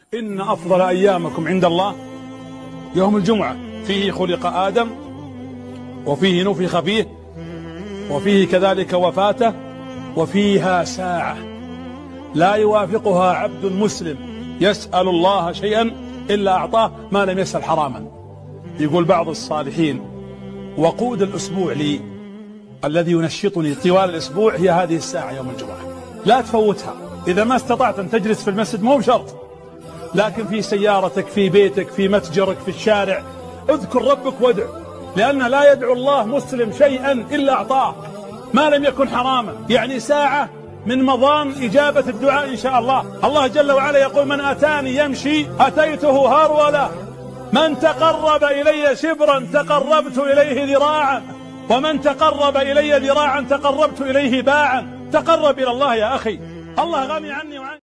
إن أفضل أيامكم عند الله يوم الجمعة، فيه خلق آدم، وفيه نفخ فيه، وفيه كذلك وفاته، وفيها ساعة لا يوافقها عبد مسلم يسأل الله شيئا إلا أعطاه ما لم يسأل حراما. يقول بعض الصالحين: وقود الأسبوع لي الذي ينشطني طوال الأسبوع هي هذه الساعة يوم الجمعة، لا تفوتها. إذا ما استطعت أن تجلس في المسجد مو بشرط، لكن في سيارتك، في بيتك، في متجرك، في الشارع، اذكر ربك وادع، لأن لا يدعو الله مسلم شيئا إلا أعطاه ما لم يكن حراما. يعني ساعة من مضان إجابة الدعاء إن شاء الله. الله جل وعلا يقول: من أتاني يمشي أتيته هرولا، من تقرب إلي شبرا تقربت إليه ذراعا، ومن تقرب إلي ذراعا تقربت إليه باعا. تقرب إلى الله يا أخي، الله غني عني وعنك.